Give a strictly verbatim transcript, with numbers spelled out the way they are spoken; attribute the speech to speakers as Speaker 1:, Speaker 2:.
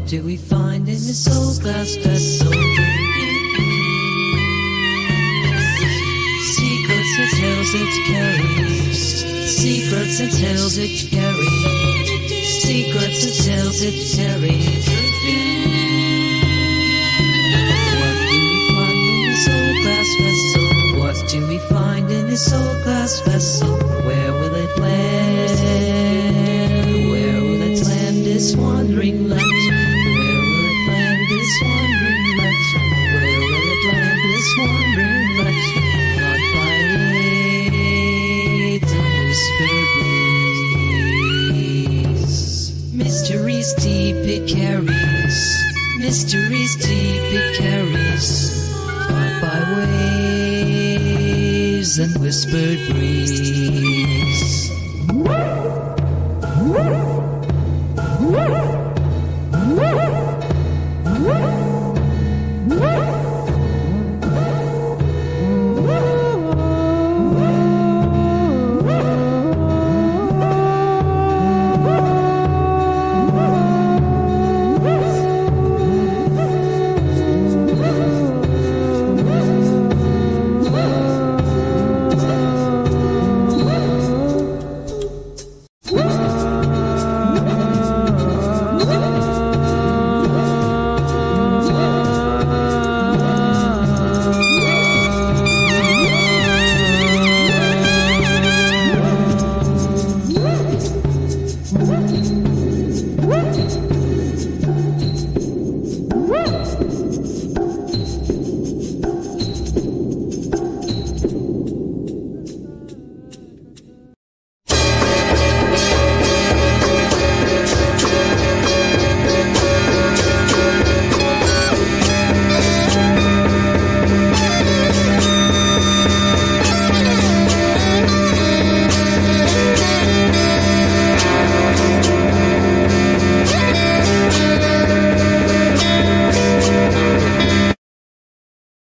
Speaker 1: do we find in this old glass vessel? Secrets and tales it carries. Secrets and tales it carries. Secrets and tales it carries. What do we find in this old glass vessel? Where will it land? Where will it land this wandering land? Where will it land this wandering land? Where will it land this wandering land? Not by late and whisper breeze. Mysteries deep it carries. Mysteries deep it carries. Fought by waves and whispered breeze.